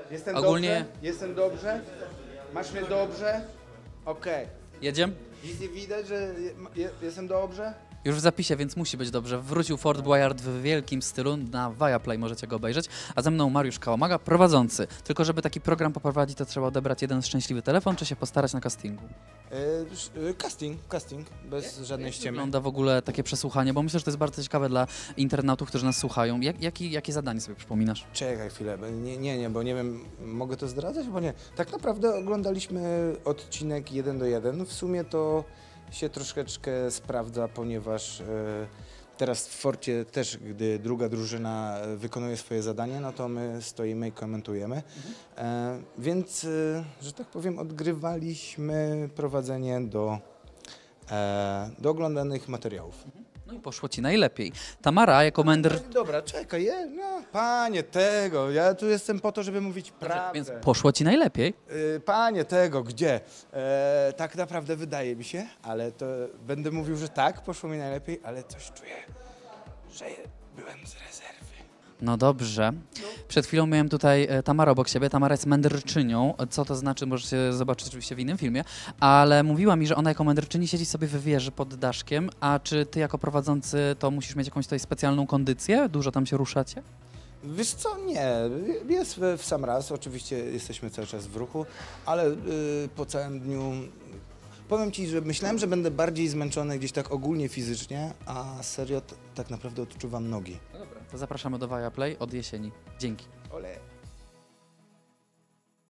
Jestem Ogólnie- dobrze? Jestem dobrze? Masz mnie dobrze? Okej. Jedziemy? Nic nie widać, że jestem dobrze? Już w zapisie, więc musi być dobrze. Wrócił Fort Boyard w wielkim stylu, na Viaplay możecie go obejrzeć, a ze mną Mariusz Kałamaga, prowadzący. Tylko żeby taki program poprowadzić, to trzeba odebrać jeden szczęśliwy telefon, czy się postarać na castingu? Casting, bez żadnej ściemy. Wygląda w ogóle takie przesłuchanie, bo myślę, że to jest bardzo ciekawe dla internautów, którzy nas słuchają. Jakie zadanie sobie przypominasz? Czekaj chwilę, bo nie wiem, mogę to zdradzać, bo nie. Tak naprawdę oglądaliśmy odcinek 1:1. W sumie to się troszeczkę sprawdza, ponieważ teraz w Forcie też, gdy druga drużyna wykonuje swoje zadanie, no to my stoimy i komentujemy. Więc, że tak powiem, odgrywaliśmy prowadzenie do oglądanych materiałów. No i poszło ci najlepiej. Tamara jako mędr... Dobra, czekaj, no, panie tego, ja tu jestem po to, żeby mówić prawdę. Więc poszło ci najlepiej. Panie tego, gdzie? Tak naprawdę wydaje mi się, ale to będę mówił, że tak, poszło mi najlepiej, ale coś czuję, że byłem z rezerwy. No dobrze. Przed chwilą miałem tutaj Tamarę obok siebie. Tamara jest mędrczynią. Co to znaczy, możecie zobaczyć oczywiście w innym filmie. Ale mówiła mi, że ona jako mędrczyni siedzi sobie w wieży pod daszkiem. A czy ty jako prowadzący to musisz mieć jakąś tutaj specjalną kondycję? Dużo tam się ruszacie? Wiesz co, nie, jest w sam raz, oczywiście jesteśmy cały czas w ruchu, ale po całym dniu, powiem Ci, że myślałem, że będę bardziej zmęczony gdzieś tak ogólnie fizycznie, a serio tak naprawdę odczuwam nogi. No dobra. To zapraszamy do Viaplay od jesieni. Dzięki. Ole.